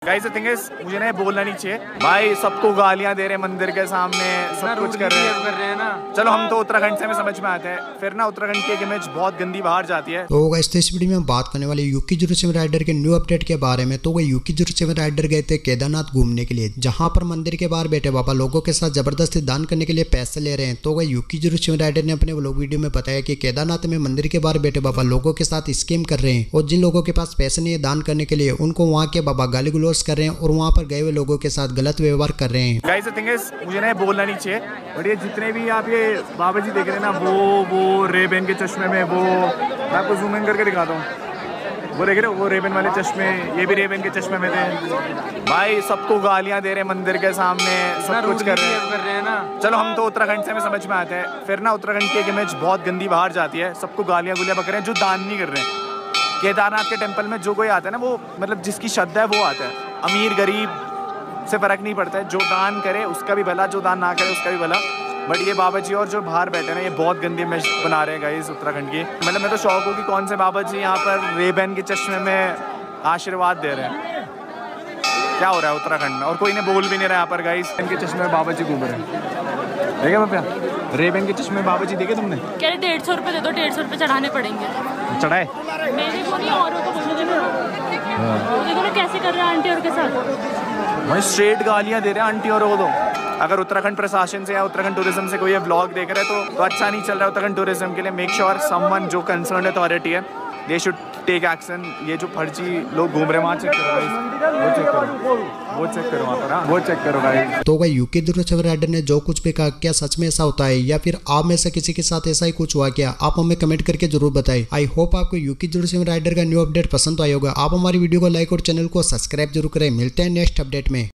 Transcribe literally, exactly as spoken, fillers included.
Guys the thing is मुझे ना बोलना नहीं चाहिए भाई, सबको गालियां दे रहे मंदिर के सामने, सब कुछ कर रहे हैं कर रहे हैं ना। चलो हम तो उत्तराखंड से हमें समझ में आते हैं, फिर ना उत्तराखंड की एक इमेज बहुत गंदी बाहर जाती है। तो गाइस इस वीडियो में हम बात करने वाले यूकी जीरो सेवन राइडर के न्यू अपडेट के बारे में। तो वो यूकी जीरो सेवन राइडर गए थे केदारनाथ घूमने के लिए, जहां पर मंदिर के बाहर बैठे बाबा लोगों के साथ जबरदस्ती दान करने के लिए पैसे ले रहे हैं। तो वह यूकी जीरो सेवन राइडर ने अपने व्लॉग वीडियो में बताया कि केदारनाथ में मंदिर के बाहर बैठे बाबा लोगों के साथ स्कैम कर रहे हैं, और जिन लोगों के पास पैसे नहीं है दान करने के लिए उनको वहाँ के बाबा गाली गलौज कर रहे हैं और वहाँ पर गए हुए लोगों के साथ गलत व्यवहार कर रहे हैं। गाइस द थिंग इज मुझे ना बोलना नहीं चाहिए, बट ये जितने भी आप ये बाबा जी देख रहे हैं ना, वो वो रेबन के चश्मे में, वो मैं आपको जूम इन करके दिखाता हूँ, वो देख रहे हो वो रेबन वाले चश्मे, ये भी रेबन के चश्मे में थे भाई। सबको गालियां दे रहे हैं मंदिर के सामने, सब कुछ कर रहे हैं कर रहे हैं ना। चलो हम तो उत्तराखंड से हमें समझ में आते हैं, फिर ना उत्तराखंड की एक इमेज बहुत गंदी बाहर जाती है। सबको गालियां गुलियां बक रहे हैं जो दान नहीं कर रहे हैं। केदारनाथ के टेम्पल में जो कोई आता है ना, वो मतलब जिसकी श्रद्धा है वो आता है, अमीर गरीब से फर्क नहीं पड़ता है, जो दान करे उसका भी भला, जो दान ना करे उसका भी भला। बट ये बाबा जी और जो बाहर बैठे ना, ये बहुत गंदी इमेज बना रहे हैं गाइस उत्तराखंड की। मतलब मैं तो शौक हूँ कि कौन से बाबा जी यहाँ पर रेबन के चश्मे में आशीर्वाद दे रहे हैं। क्या हो रहा है उत्तराखंड में, और कोई ने बोल भी नहीं रहा यहाँ पर गाइस। रेबन के चश्मे में बाबा जी घूम रहे हैं, देखे बाबा रेबन के चश्मे में बाबा जी देखे तुमने? कह रहे डेढ़ सौ रुपये दे दो, डेढ़ सौ रुपये चढ़ाने पड़ेंगे। चढ़ाए मेरे को नहीं, औरों को बोलो। देखो ना कैसे कर रहे हैं आंटी और के साथ, वही स्ट्रेट गालियाँ दे रहे हैं आंटी और वो। तो अगर उत्तराखंड प्रशासन से या उत्तराखंड टूरिज्म से कोई ये व्लॉग देख रहे हैं तो, तो अच्छा नहीं चल रहा है उत्तराखंड टूरिज्म के लिए। मेक श्योर समवन जो कंसर्न अथॉरिटी है, दे शुड टेक एक्शन। ये जो फर्जी लोग घूम रहे हैं वहाँ चेक करो, वो चेक करो, वो चेक करो वहाँ पर, हाँ वो चेक करो भाई। तो भाई यूकी जीरो सेवन राइडर ने जो कुछ भी कहा, क्या सच में ऐसा होता है या फिर आप में से किसी के साथ ऐसा ही कुछ हुआ क्या? आप हमें कमेंट करके जरूर बताएं। आई होप आपको यूकी जीरो सेवन राइडर का न्यू अपडेट पसंद आया होगा। आप हमारी वीडियो को लाइक और चैनल को सब्सक्राइब जरूर करें। मिलते हैं नेक्स्ट अपडेट में।